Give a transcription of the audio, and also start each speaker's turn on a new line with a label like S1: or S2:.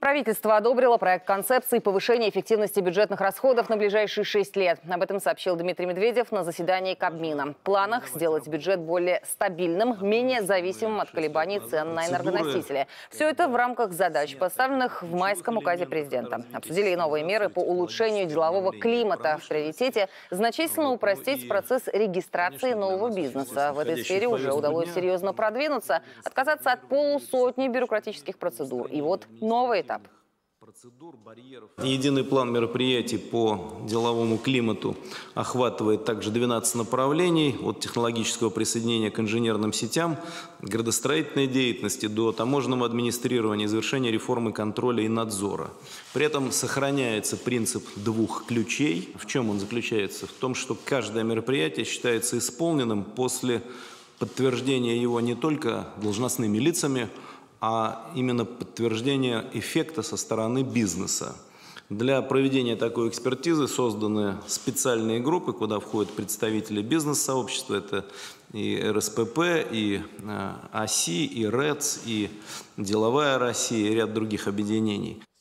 S1: Правительство одобрило проект концепции повышения эффективности бюджетных расходов на ближайшие 6 лет. Об этом сообщил Дмитрий Медведев на заседании Кабмина. В планах сделать бюджет более стабильным, менее зависимым от колебаний цен на энергоносители. Все это в рамках задач, поставленных в майском указе президента. Обсудили и новые меры по улучшению делового климата. В приоритете значительно упростить процесс регистрации нового бизнеса. В этой сфере уже удалось серьезно продвинуться, отказаться от полусотни бюрократических процедур. И вот новый этап.
S2: Единый план мероприятий по деловому климату охватывает также 12 направлений, от технологического присоединения к инженерным сетям, градостроительной деятельности до таможенного администрирования, завершения реформы контроля и надзора. При этом сохраняется принцип двух ключей. В чем он заключается? В том, что каждое мероприятие считается исполненным после подтверждения его не только должностными лицами, а именно подтверждение эффекта со стороны бизнеса. Для проведения такой экспертизы созданы специальные группы, куда входят представители бизнес-сообщества. Это и РСПП, и АСИ, и РЭЦ, и Деловая Россия, и ряд других объединений.